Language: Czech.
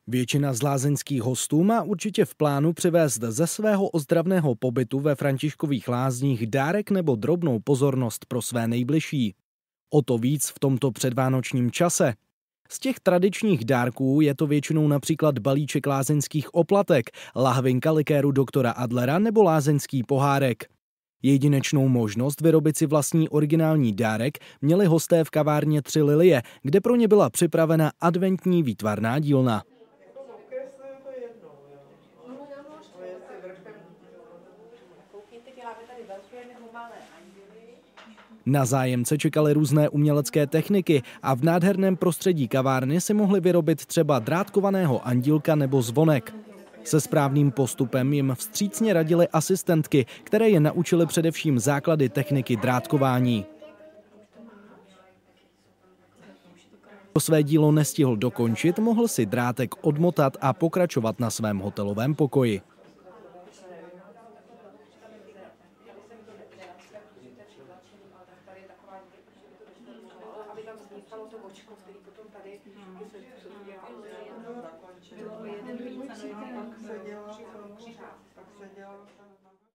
Většina z lázeňských hostů má určitě v plánu přivést ze svého ozdravného pobytu ve Františkových lázních dárek nebo drobnou pozornost pro své nejbližší. O to víc v tomto předvánočním čase. Z těch tradičních dárků je to většinou například balíček lázeňských oplatek, lahvinka likéru doktora Adlera nebo lázeňský pohárek. Jedinečnou možnost vyrobit si vlastní originální dárek měli hosté v kavárně 3 lilie, kde pro ně byla připravena adventní výtvarná dílna. Na zájemce čekaly různé umělecké techniky a v nádherném prostředí kavárny si mohli vyrobit třeba drátkovaného andílka nebo zvonek. Se správným postupem jim vstřícně radily asistentky, které je naučily především základy techniky drátkování. Kdo své dílo nestihl dokončit, mohl si drátek odmotat a pokračovat na svém hotelovém pokoji. Pak se dělá